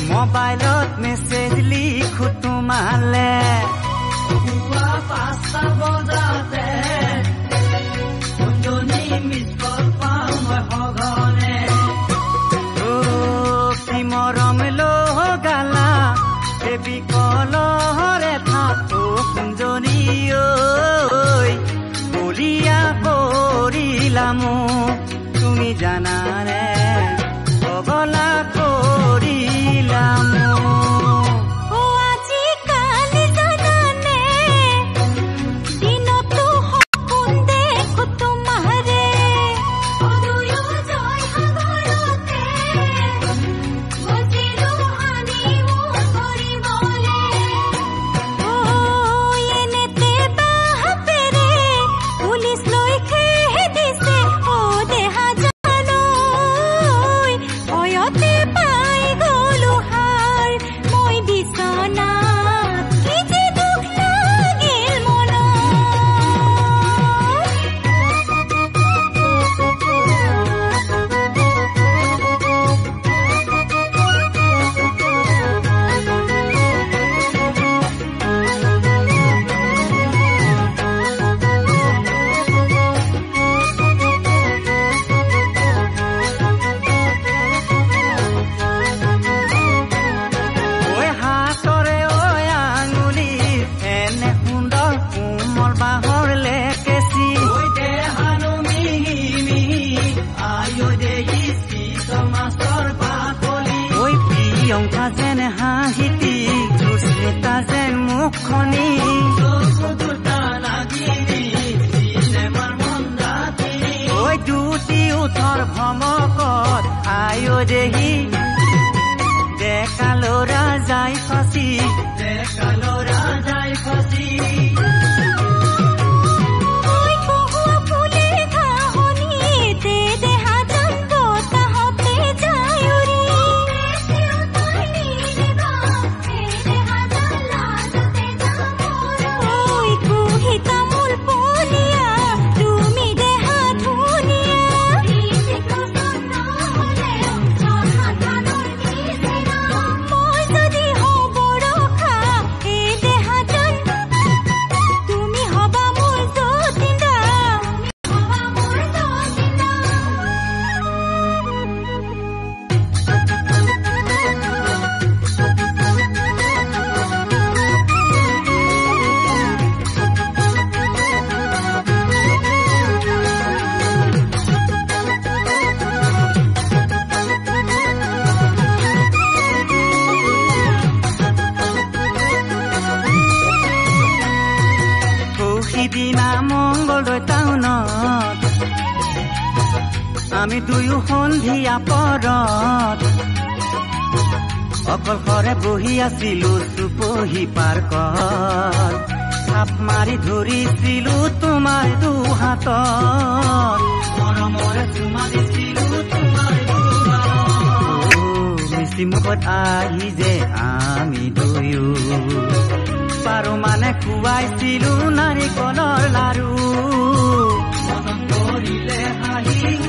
मोबाइलत message लिखो तुम्हारे पुआ 5টা বজাতে কুঞ্জনী মিছ কল পাওঁ মই সঘনে কি মৰম লগালা দেৱী কলহৰে থাকো কুঞ্জনী ঐ বলিয়া কৰিলা মোক তুমি জানানে পগলা কৰিলা যেন হাঁহিতি সুস্মিতা যেন মুখনি ঐ দুটি উঠৰ ভমকত আয়ো দেহি ডেকা ল'ৰা যাই ফাঁচি সিদিনা মংগলদৈ টাউনত আমি দুয়ো সন্ধিয়া পৰত অকলশৰে বহি আছিলো চুপহি পাৰ্কত থাপ মাৰি ধৰিছিলো তোমাৰ দুহাতত মৰমৰে চুমা দিছিলো তোমাৰ মিছি মুখত আহি যে আমি দুয়ো পাৰো মানে খুৱাইছিলো নাৰিকলৰ লাৰু মনত পৰিলে হাঁহি